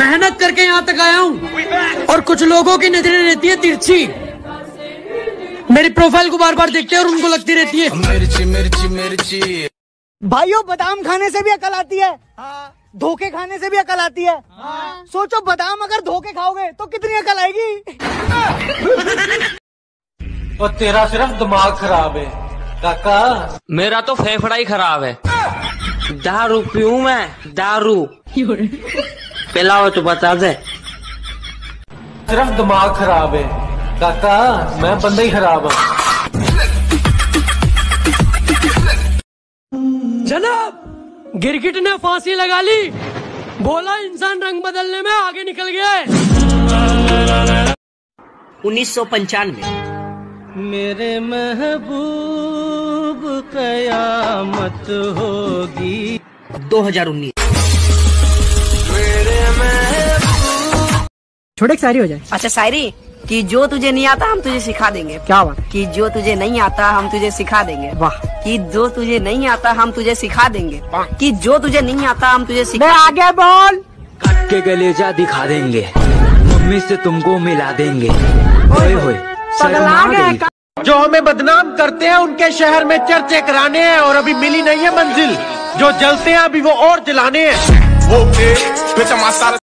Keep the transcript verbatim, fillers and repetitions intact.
मेहनत करके यहाँ तक आया हूँ और कुछ लोगों की नजरें रहती है तिरछी। मेरी प्रोफाइल को बार बार देखते हैं और उनको लगती रहती है मिर्ची मिर्ची मिर्ची। भाइयों, बादाम खाने से भी अकल आती है, धोखे खाने से भी अकल आती है। सोचो बादाम अगर धोखे खाओगे तो कितनी अकल आएगी। और तेरा सिर्फ दिमाग खराब है काका। मेरा तो फेफड़ा ही खराब है। दारू पीऊं मैं, दारू पिलाओ तो बता दे। सिर्फ दिमाग खराब है काका, मैं बंदा ही खराब हूँ। जनाब, गिरगिट ने फांसी लगा ली, बोला इंसान रंग बदलने में आगे निकल गया है। उन्नीस सौ पंचानवे। मेरे महबूब कयामत होगी। दो हजार उन्नीस। छोटे शायरी हो जाए। अच्छा शायरी कि जो तुझे नहीं आता हम तुझे सिखा देंगे। क्या बात। कि जो तुझे नहीं आता हम तुझे सिखा देंगे। वाह। कि जो तुझे नहीं आता हम तुझे सिखा देंगे। कि जो तुझे नहीं आता हम तुझे सिखा। मैं आगे बोल। कट के गलेजा दिखा देंगे, मम्मी से तुमको मिला देंगे। होए होए शर्मा गई। जो हमें बदनाम करते हैं उनके शहर में चर्चे कराने हैं और अभी मिली नहीं है मंजिल। जो जलते हैं अभी वो और जलाने हैं।